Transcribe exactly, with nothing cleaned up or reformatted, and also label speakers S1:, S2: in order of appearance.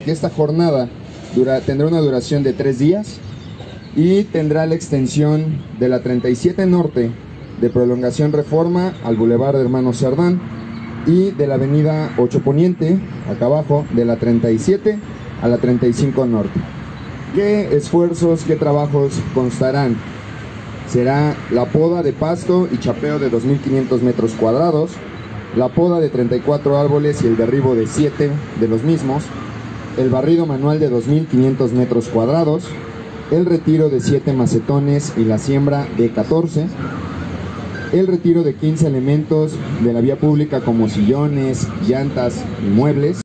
S1: que esta jornada dura, tendrá una duración de tres días y tendrá la extensión de la treinta y siete Norte, de Prolongación Reforma al Boulevard Hermanos Cerdán, y de la avenida ocho Poniente, acá abajo, de la treinta y siete a la treinta y cinco Norte. ¿Qué esfuerzos, qué trabajos constarán? Será la poda de pasto y chapeo de dos mil quinientos metros cuadrados, la poda de treinta y cuatro árboles y el derribo de siete de los mismos, el barrido manual de dos mil quinientos metros cuadrados, el retiro de siete macetones y la siembra de catorce, el retiro de quince elementos de la vía pública como sillones, llantas y muebles,